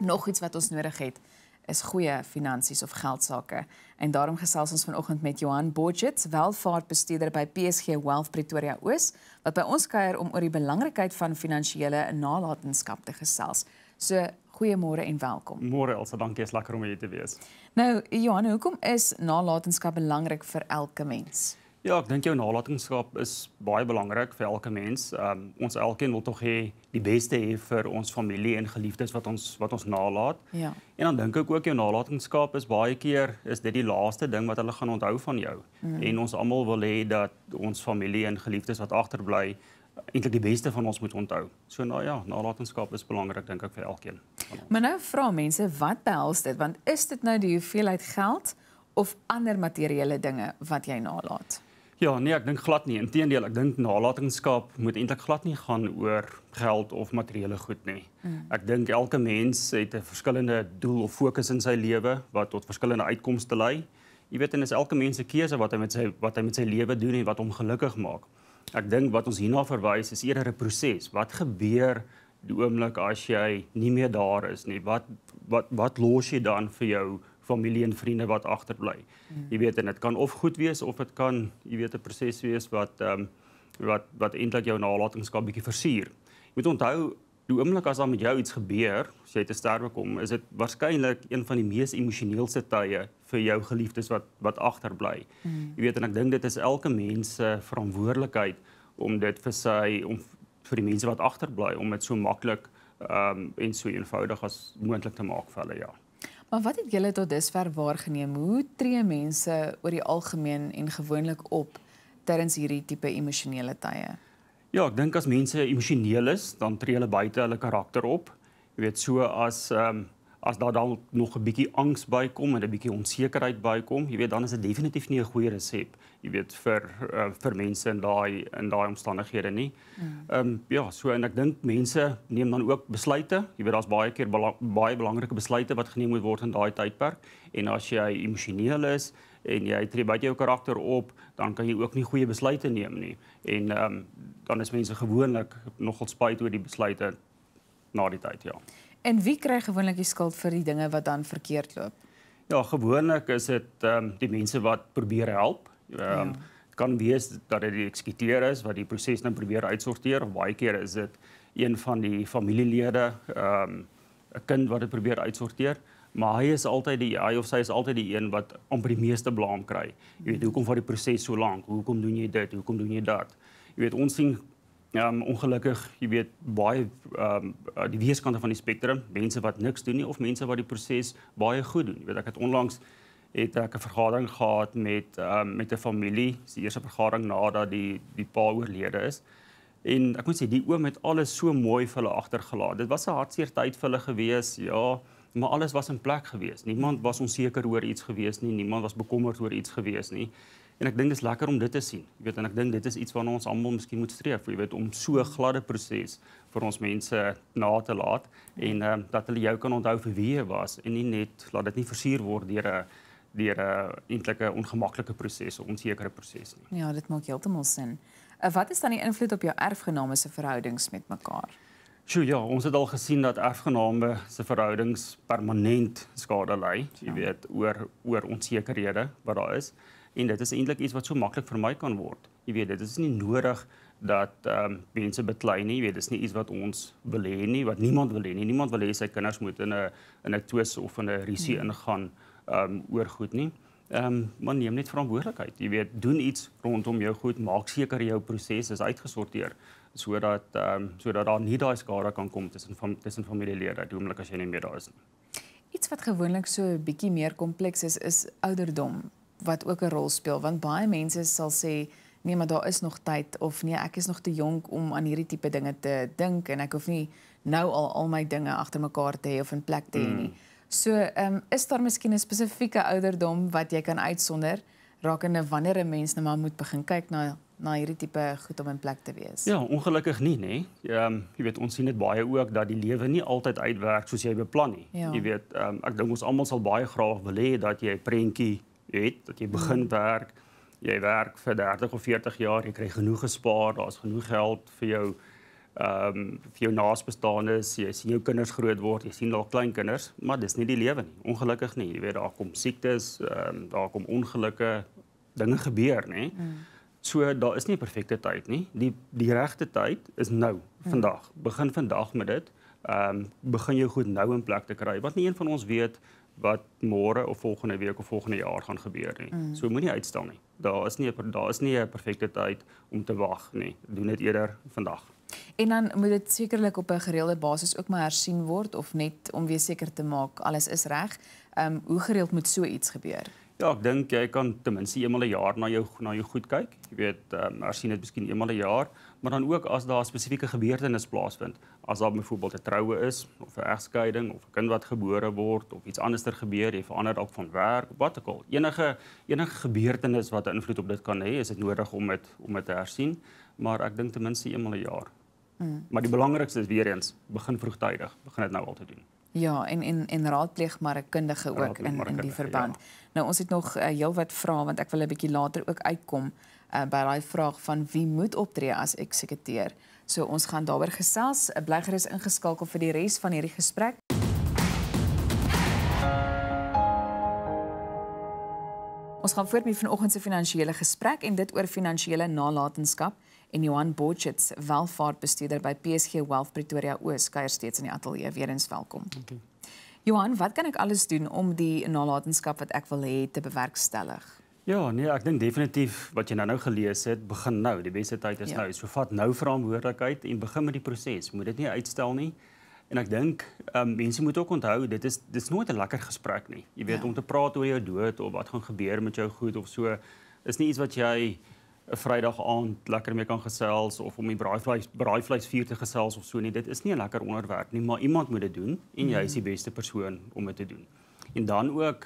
Nog iets wat ons nodig het, is goeie finansies of geldsake. En daarom gesels ons vanoggend met Johan Borget, welvaartbestuurder by PSG Wealth Pretoria Oos, wat by ons kuier om oor die belangrikheid van finansiële nalatenskap te gesels. So, goeiemôre en welkom. Môre Elsa, dankie, is lekker om hier te wees. Nou, Johan, hoekom is nalatenskap belangrik vir elke mens? Ja, ek dink jou nalatenskap is baie belangrik vir elke mens. Ons elkeen wil tog hê die beste hê vir ons familie en geliefdes wat ons nalaat. Ja. En dan dink ek ook jou nalatenskap is baie keer is dit die laaste ding wat hulle gaan onthou van jou. En ons almal wil hê dat ons familie en geliefdes wat agterbly eintlik die beste van ons moet onthou. So nou ja, nalatenskap is belangrik dink ek vir elkeen van ons. Maar nou vra mense, wat behels dit? Want is dit nou die hoeveelheid geld of ander materiële dinge wat jy nalaat? Ja, nee, ek dink glad nie. Inteendeel, ek dink nalatenskap moet eintlik glad nie gaan oor geld of materiële goed nie. Ek dink elke mens het 'n verskillende doel of fokus in sy lewe wat tot verskillende uitkomste lei. Jy weet, en is elke mens se keuse wat hy met sy lewe doen en wat hom gelukkig maak. Ek dink wat ons hierna verwys is eerder 'n proses. Wat gebeur die oomblik as jy nie meer daar is nie? Wat los jy dan vir jou familie en vriende wat agterbly? Jy weet, en dit kan of goed wees of dit kan, jy weet, 'n proses wees wat eintlik jou nalatenskap bietjie versuur. Jy moet onthou, die oomblik as daar met jou iets gebeur, as jy te sterwe kom, is dit waarskynlik een van die mees emosioneelste tye vir jou geliefdes wat agterbly. Jy weet, en ek dink dit is elke mens se verantwoordelikheid om dit vir die mense wat agterbly om dit so maklik en so eenvoudig as moontlik te maak vir hulle, ja. Maar wat het julle tot dusver waargeneem? Hoe tree mense oor die algemeen en gewoonlik op tydens hierdie tipe emosionele tye? Ja, ek dink as mense emosioneel is, dan tree hulle buite hulle karakter op. Jy weet, so as daar dan nog 'n bietjie angs bykom en 'n bietjie onsekerheid bykom, jy weet, dan is dit definitief nie 'n goeie resep, jy weet, vir mense in daai omstandighede nie. Ja, so en ek dink mense neem dan ook besluite. Jy weet, daar's baie keer baie belangrike besluite wat geneem moet word in daai tydperk. En as jy emosioneel is en jy tree buite jou karakter op, dan kan jy ook nie goeie besluite neem nie. En dan is mense gewoonlik nogal spyt oor die besluite na die tyd, ja. En wie kry gewoonlik die skuld vir die dinge wat dan verkeerd loop? Ja, gewoonlik is dit die mense wat probeer help. Het kan wees dat dit die eksekuteur is wat die proses nou probeer uitsorteer, of baie keer is dit een van die familielede, 'n kind wat dit probeer uitsorteer, maar hy of sy is altyd die een wat amper die meeste blame kry. Jy weet, hoekom vat die proses so lank? Hoekom doen jy dit? Hoekom doen jy dat? Jy weet, ons sien ongelukkig, jy weet, baie die weerskante van die spektrum, mense wat niks doen nie of mense wat die proses baie goed doen. Jy weet, ek het onlangs 'n vergadering gehad met 'n familie, die eerste vergadering nadat die pa oorlede is. En ek moet sê, die oom het alles so mooi vir hulle agtergelaat. Dit was 'n hartseer tyd vir hulle gewees, ja, maar alles was in plek gewees. Niemand was onseker oor iets gewees nie, niemand was bekommerd oor iets gewees nie. En ek dink dit is lekker om dit te sien. Jy weet, en ek dink dit is iets waarna ons almal miskien moet streef, jy weet, om so 'n gladde proses vir ons mense na te laat en dat hulle jou kan onthou vir wie jy was en nie net laat dit nie versuur word deur 'n eintlik 'n ongemaklike proses of onsekere proses nie. Ja, dit maak heeltemal sin. Wat is dan die invloed op jou erfgename se verhoudings met mekaar? Sjoe, ja, ons het al gesien dat erfgename se verhoudings permanent skade ly, jy weet, oor onsekerhede wat daar is. En dit is eintlik iets wat so maklik vermy kan word. Jy weet, dit is nie nodig dat mense beklei nie. Jy weet, dis nie iets wat ons wil hê nie, wat niemand wil hê nie. Niemand wil hê sy kinders moet in 'n twis of in 'n rusie ingaan oor goed nie. Maar neem net verantwoordelikheid. Jy weet, doen iets rondom jou goed, maak seker jou proses is uitgesorteer sodat daar nie daai skade kan kom tussen familielede, die oomblik as jy nie meer daar is nie. Iets wat gewoonlik so 'n bietjie meer kompleks is ouderdom wat ook 'n rol speel, want baie mense sal sê nee, maar daar is nog tyd of nee, ek is nog te jonk om aan hierdie tipe dinge te dink en ek hoef nie nou al my dinge agter mekaar te hê of in plek te hê nie. So, is daar miskien 'n spesifieke ouderdom wat jy kan uitsonder rakende wanneer 'n mens nou maar moet begin kyk na hierdie tipe goed om in plek te wees? Ja, ongelukkig nie, nê. Jy weet, ons sien dit baie ook dat die lewe nie altyd uitwerk soos jy beplan nie. Ja. Jy weet, ek dink ons almal sal baie graag wil hê dat jy 'n prentjie het, dat jy begin werk, jy werk vir 30 of 40 jaar, jy kry genoeg gespaar, daar's genoeg geld vir jou vir jou naasbestaanes, jy sien jou kinders groot word, jy sien al kleinkinders, maar dis nie die lewe nie, ongelukkig nie. Jy weet, daar kom siektes, daar kom ongelukke, dinge gebeur, nê. So daar is nie 'n perfekte tyd nie. Die regte tyd is nou, vandag. Begin vandag met dit. Begin jou goed nou in plek te kry. Want nie een van ons weet wat môre of volgende week of volgende jaar gaan gebeur nie. So moenie uitstel nie. Daar is nie 'n perfekte tyd om te wag nie. Doen dit eerder vandag. En dan moet dit sekerlik op 'n gereelde basis ook maar hersien word of net om weer seker te maak alles is reg. Hoe gereeld moet so iets gebeur? Ja, ek dink jy kan ten minste eenmal 'n jaar na jou goed kyk. Jy weet, hersien dit miskien eenmal 'n jaar, maar dan ook as daar spesifieke gebeurtenisse plaasvind. As daar byvoorbeeld 'n troue is of 'n egskeiding of 'n kind wat gebore word of iets anderster gebeur, jy verander dalk van werk, wat ook al. Enige gebeurtenis wat 'n invloed op dit kan hê, is dit nodig om dit te hersien, maar ek dink ten minste eenmal 'n jaar. Maar die belangrikste is weer eens, begin vroegtydig, begin dit nou al te doen. Ja, en raadpleeg maar 'n kundige ook in die verband. Ja. Nou ons het nog heelwat vrae want ek wil 'n bietjie later ook uitkom by daai vraag van wie moet optree as eksekuteur. So ons gaan daaroor gesels. Bly gerus ingeskakel vir die res van hierdie gesprek. Ons gaan voort met vanoggend se finansiële gesprek en dit oor finansiële nalatenskap en Johan Botchitz, welvaartbestuurder by PSG Wealth Pretoria Oos, kuier steeds in die ateljee. Weer eens welkom. Okay. Johan, wat kan ek alles doen om die nalatenskap wat ek wil hê te bewerkstellig? Ja, nee, ek dink definitief wat jy nou gelees het, begin nou. Die beste tyd is nou. So vat nou verantwoordelikheid en begin met die proses. Moet dit nie uitstel nie. En ek dink mense moet ook onthou dit is nooit 'n lekker gesprek nie. Jy weet om te praat oor jou dood of wat gaan gebeur met jou goed of so is nie iets wat jy 'n Vrydag aand lekker mee kan gesels of om die braaivleisvuur te gesels of so nie. Dit is nie 'n lekker onderwerp nie, maar iemand moet dit doen en jy is die beste persoon om dit te doen. En dan ook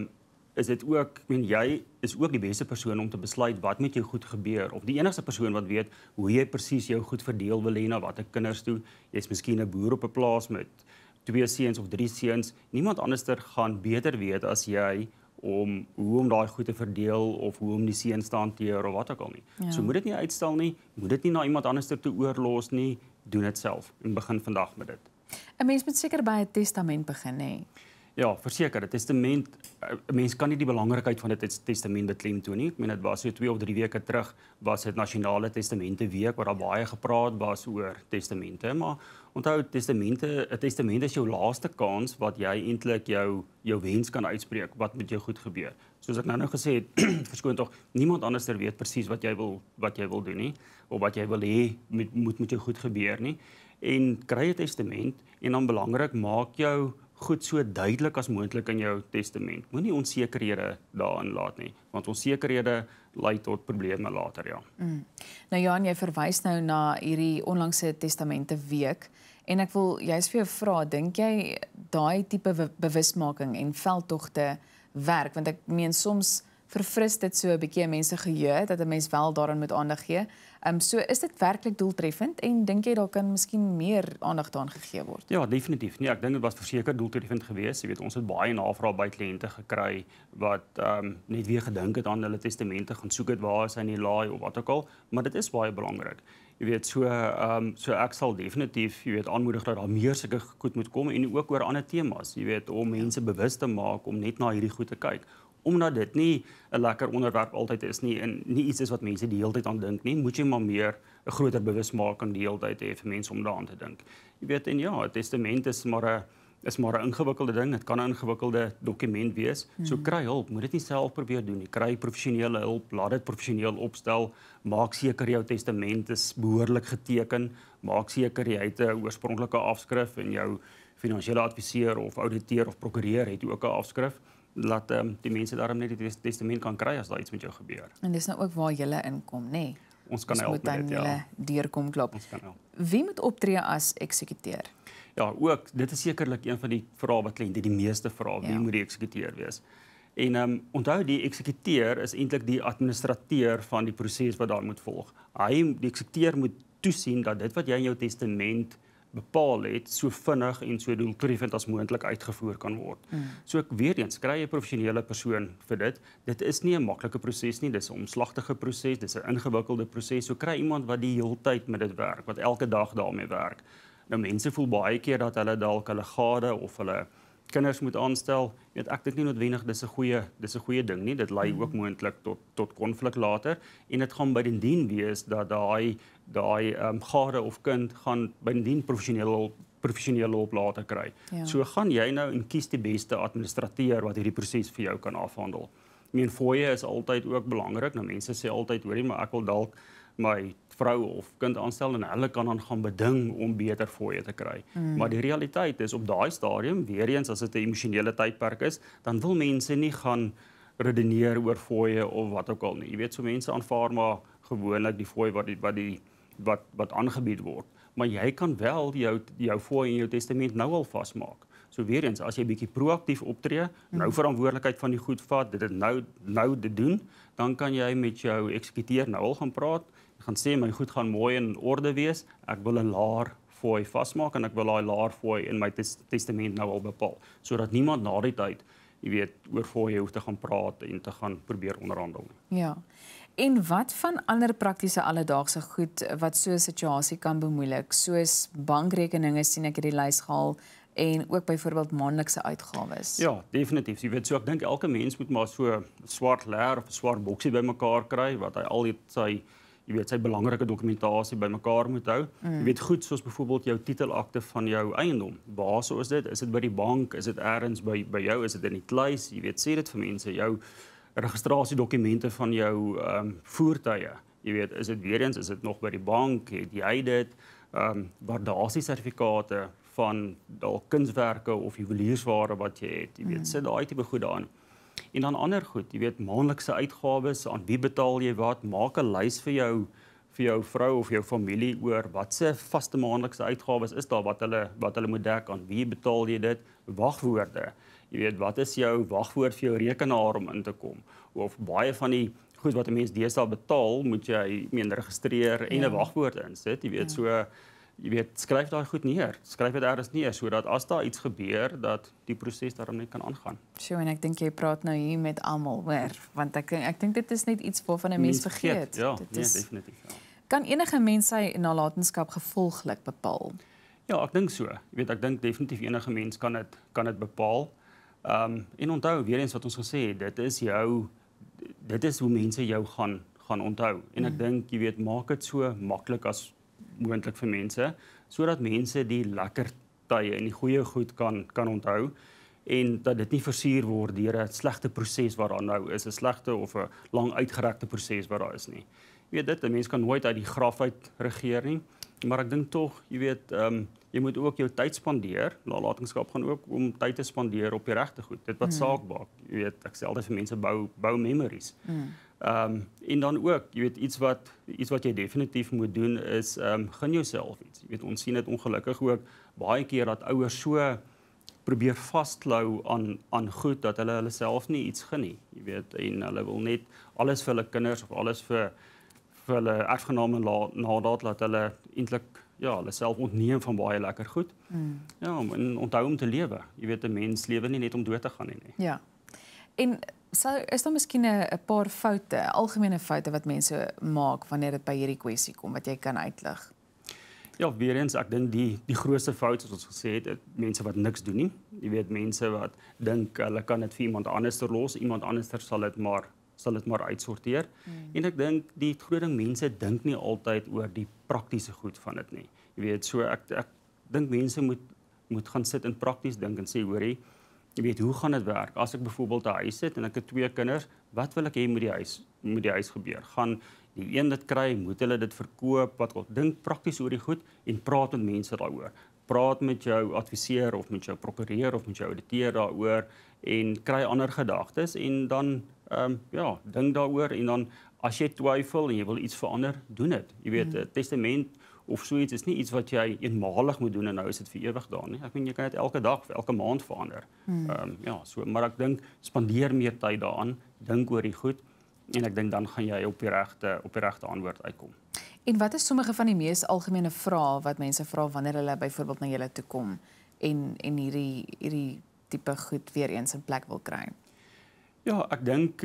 is dit ook, ek meen jy is ook die beste persoon om te besluit wat met jou goed gebeur of die enigste persoon wat weet hoe jy presies jou goed verdeel wil hê na watter kinders toe. Jy's miskien 'n boer op 'n plaas met 2 seuns of 3 seuns. Niemand anderster gaan beter weet as jy om hoe om daai goed te verdeel of hoe om die seuns te hanteer of wat ook al nie. Ja. So moet dit nie uitstel nie, moet dit nie na iemand anderster toe oorlos nie, doen dit self en begin vandag met dit. 'n Mens moet seker by 'n testament begin hè. Ja, verseker, 'n testament, 'n mens kan nie die belangrikheid van 'n testament beklemtoon nie. Ek meen dit was so 2 of 3 weke terug was dit Nasionale Testamente Week waar daar baie gepraat was oor testamente, maar onthou 'n testament is jou laaste kans wat jy eintlik jou wens kan uitspreek wat met jou goed gebeur. Soos ek nou gesê het, verskoon tog, niemand anderster weet presies wat jy wil doen nie of wat jy wil hê moet met jou goed gebeur nie. En kry 'n testament en dan belangrik maak jou goed so duidelik as moontlik in jou testament. Moenie onsekerhede daarin laat nie, want onsekerhede lei tot probleme later, ja. Nou Johan, jy verwys nou na hierdie onlangse testamente week en ek wil juist vir jou vra, dink jy daai tipe bewusmaking en veldtogte werk, want ek meen soms verfris dit so 'n bietjie mense geheue dat 'n mens wel daaraan moet aandag gee. So is dit werklik doeltreffend en dink jy daar kan miskien meer aandag daaraan gegee word? Ja, definitief. Nee, ek dink dit was verseker doeltreffend geweest. Jy weet, ons het baie navraag by kliënte gekry wat net weer gedink het aan hulle testamente, gaan soek dit waar is hy in die laai of wat ook al, maar dit is baie belangrik. Jy weet, so ek sal definitief, jy weet, aanmoedig dat daar meer sulke goed moet kom en ook oor ander temas, jy weet, om mense bewus te maak om net na hierdie goed te kyk. Omdat dit nie 'n lekker onderwerp altyd is nie en nie iets is wat mense die hele tyd aan dink nie, moet jy maar meer 'n groter bewusmaking die hele tyd hê vir mense om daaraan te dink. Jy weet, en ja, 'n testament is maar 'n ingewikkelde ding, dit kan 'n ingewikkelde dokument wees. So kry hulp, moet dit nie self probeer doen nie. Kry professionele hulp, laat dit professioneel opstel, maak seker jou testament is behoorlik geteken, maak seker jy het 'n oorspronklike afskrif en jou finansiële adviseur of ouditeur of prokureur het ook 'n afskrif. Laat die mense daarom net die testament kan kry as daar iets met jou gebeur. En dis nou ook waar jy inkom, nê? Nee. Ons kan help met dit, ja. Deurkom klop. Wie moet optree as eksekuteur? Ja, ook dit is sekerlik een van die vrae wat kliënte die meeste vra, wie moet die eksekuteur wees? En onthou die eksekuteur is eintlik die administrateur van die proses wat daar moet volg. Die eksekuteur moet toesien dat dit wat jy in jou testament bepaal het, so vinnig en so doeltreffend as moontlik uitgevoer kan word. So ek weer eens kry jy 'n professionele persoon vir dit. Dit is nie 'n maklike proses nie, dis 'n omslagtige proses, dis 'n ingewikkelde proses. So kry iemand wat die hele tyd met dit werk, wat elke dag daarmee werk. Nou mense voel baie keer dat hulle dalk hulle gade of hulle kinders moet aanstel. Ek dink nie noodwendig dis 'n goeie ding nie. Dit lei ook moontlik tot konflik later en dit gaan by den dien wees dat daai gade of kind gaan by den dien professionele hulp later kry. Ja. So gaan jy nou en kies die beste administrateur wat hierdie proses vir jou kan afhandel. Ek meen fooie is altyd ook belangrik. Nou mense sê altyd hoorie, maar ek wil dalk my vrou of kind aanstel en hulle kan dan gaan beding om beter fooie te kry. Maar die realiteit is op daai stadium, weer eens as dit 'n emosionele tydperk is, dan wil mense nie gaan redeneer oor fooie of wat ook al nie. Jy weet, so mense aanvaar maar gewoonlik die fooi wat aangebied word. Maar jy kan wel jou fooi en jou testament nou al vasmaak. So weer eens, as jy bietjie proaktief optree, nou verantwoordelikheid van die goed vat, dit nou dit doen, dan kan jy met jou eksekuteur nou al gaan praat, gaan sê my goed gaan mooi in orde wees, ek wil 'n laer fooi vasmaak en ek wil daai laer fooi in my testament nou al bepaal, sodat niemand na die tyd, jy weet, oor fooie hoef te gaan praat en te gaan probeer onderhandel nie. Ja. En wat van ander praktiese alledaagse goed wat so 'n situasie kan bemoeilik, soos bankrekeninge sien ek hierdie lys gehaal en ook byvoorbeeld maandelikse uitgawes? Ja, definitief. Jy weet, so ek dink elke mens moet maar so 'n swart leer of 'n swart boksie bymekaar kry wat hy al sy belangrike dokumentasie bymekaar moet hou. Jy weet goed, soos byvoorbeeld jou titelakte van jou eiendom. Waar so is dit? Is dit by die bank? Is dit elders by jou? Is dit in die kluis? Jy weet, sê dit vir mense, jou registrasiedokumente van jou voertuie. Jy weet, is dit weer eens, is dit nog by die bank? Het jy dit? Waardasiesertifikate van dalk kunswerke of juweliersware wat jy het. Jy weet, sit daai tipe goed daarin. En dan ander goed, jy weet, maandelikse uitgawes, aan wie betaal jy wat? Maak 'n lys vir jou vrou of jou familie oor wat se vaste maandelikse uitgawes is daar wat hulle moet dek, aan wie betaal jy dit? Wagwoorde. Jy weet, wat is jou wagwoord vir jou rekenaar om in te kom? Of baie van die goed wat 'n mens deesdae betaal, moet jy registreer en 'n wagwoord insit. Jy weet, so jy weet, skryf daai goed neer. Skryf dit ergens neer sodat as daar iets gebeur dat die proses daarom net kan aangaan. So, en ek dink jy praat nou hier met almal, hoor, want ek dink dit is net iets waarvan 'n mens vergeet. Ja, dit is definitief. Ja. Kan enige mens sy nalatenskap gevolglik bepaal? Ja, ek dink so. Jy weet, ek dink definitief enige mens kan dit bepaal. En onthou weer eens wat ons gesê het, dit is hoe mense jou gaan onthou. En ek dink, jy weet, maak dit so maklik as moontlik vir mense, sodat mense die lekker tye en die goeie goed kan onthou en dat dit nie versuur word deur 'n slegte proses wat daar nou is, 'n slegte of 'n lang uitgerekte proses wat daar is nie. Jy weet dit, 'n mens kan nooit uit die graf uit regeer nie, maar ek dink tog, jy weet, jy moet ook jou tyd spandeer. Nalatenskap gaan ook om tyd te spandeer op die regte goed. Dit wat saak maak. Jy weet, ek sê altyd vir mense bou memories. En dan ook, jy weet, iets wat jy definitief moet doen is gun jouself iets. Jy weet, ons sien dit ongelukkig ook baie keer dat ouers so probeer vasklou aan goed dat hulle self nie iets gun nie. Jy weet, en hulle wil net alles vir hulle kinders of alles vir hulle erfgename nadat laat hulle eintlik hulle self ontneem van baie lekker goed. Ja, en onthou om te lewe. Jy weet, 'n mens lewe nie net om dood te gaan nie. Ja. En is daar miskien 'n paar foute, algemene foute wat mense maak wanneer dit by hierdie kwessie kom wat jy kan uitlig? Ja, weer eens, ek dink die grootste fout soos ons gesê het, mense wat niks doen nie. Jy weet, mense wat dink hulle kan dit vir iemand anders los, iemand anders sal dit maar uitsorteer. En ek dink die groot ding, mense dink nie altyd oor die praktiese goed van dit nie. Jy weet, so ek dink mense moet gaan sit en prakties dink en sê, hoorie, jy weet, hoe gaan dit werk? As ek byvoorbeeld 'n huis het en ek het 2 kinders, wat wil ek hê met die huis gebeur? Gaan die een dit kry, moet hulle dit verkoop? Wat wil dink prakties oor die goed en praat met mense daaroor. Praat met jou adviseur of met jou prokureur of met jou ouditeur daaroor en kry ander gedagtes en dan dink daaroor en dan as jy twyfel en jy wil iets verander, doen dit. Jy weet, 'n testament of so iets is nie iets wat jy eenmalig moet doen en nou is dit vir ewig daar nie. Ek meen jy kan dit elke dag of elke maand verander. Maar ek dink spandeer meer tyd daaraan, dink oor die goed en ek dink dan gaan jy op die regte antwoord uitkom. En wat is sommige van die mees algemene vrae wat mense vra wanneer hulle byvoorbeeld na julle toe kom en hierdie tipe goed weer eens in plek wil kry? Ja, ek dink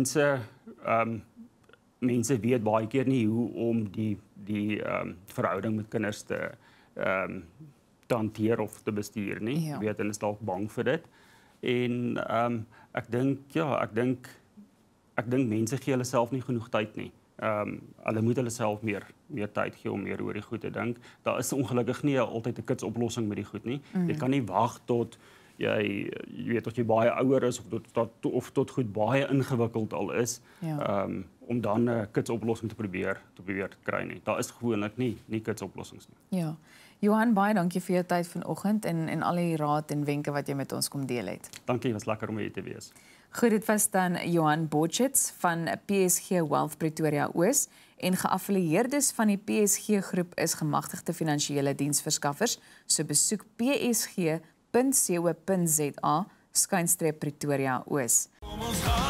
mense weet baie keer nie hoe om die verhouding met kinders te hanteer of te bestuur nie. Ja. Weet en is dalk bang vir dit. En ek dink mense gee hulle self nie genoeg tyd nie. Hulle moet hulle self meer tyd gee om meer oor die goed te dink. Daar is ongelukkig nie altyd 'n kitsoplossing met die goed nie. Jy kan nie wag tot jy weet tot jy baie ouer is of tot goed baie ingewikkeld al is om dan 'n kitsoplossing te probeer kry nie. Daar is gewoonlik nie kitsoplossings nie. Ja. Johan, baie dankie vir jou tyd vanoggend en al die raad en wenke wat jy met ons kom deel het. Dankie, was lekker om hier te wees. Goed, dit was dan Johan Botchitz van PSG Wealth Pretoria Oos en geaffilieerdes van die PSG groep is gemagtigde finansiële diensverskaffers, so besoek psg.co.za/Pretoria Oos.